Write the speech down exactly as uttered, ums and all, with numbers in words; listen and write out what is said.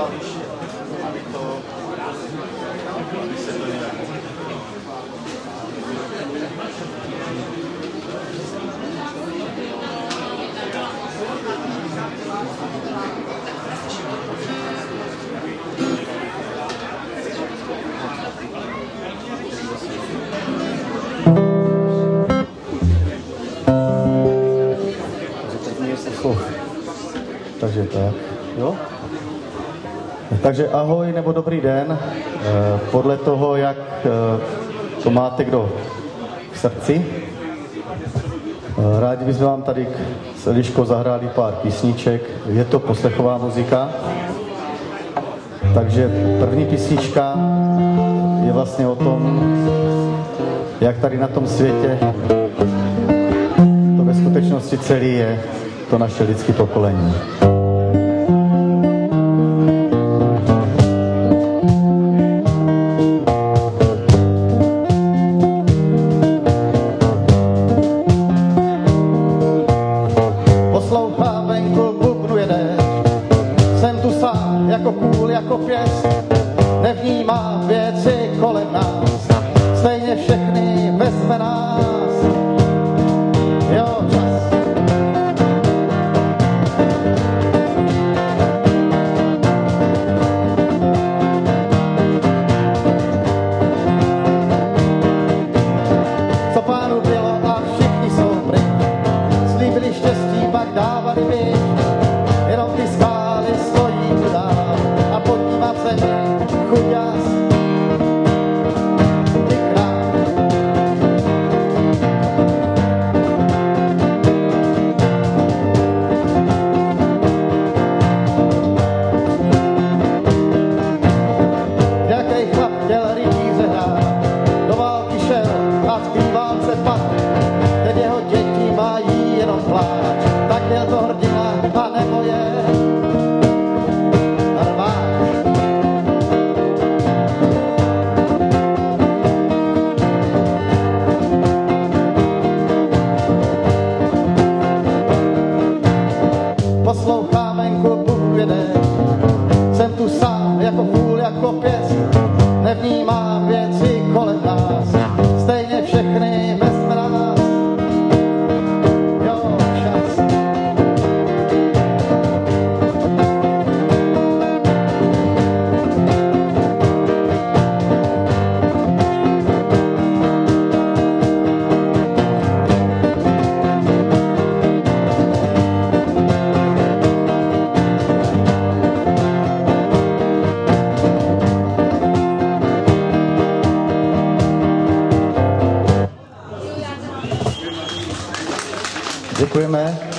Takže tak, jo? Takže ahoj nebo dobrý den, podle toho, jak to máte kdo v srdci. Rádi bychom vám tady s Eliškou zahráli pár písniček, je to poslechová muzika. Takže první písnička je vlastně o tom, jak tady na tom světě to ve skutečnosti celý je to naše lidské pokolení. Poslouchám venku, bubnuje déšť, jsem tu sám jako kůl, jako pěst, nevnímám věci kolem nás, stejně všechny vezme nás. Jo, čas. Co pánu bylo a všichni jsou pryč, slíbili štěstí, pak dávali byč, jenom ty skály stojí tu dál a podívat se mi chuďas. Tak byl to hrdina a nebo je rváč. Poslouchám venku, bubnuje déšť, jsem tu sám jako hůl, jako pěst, nevnímám věci kolem nás, stejně všechny vezme nás. Děkujeme.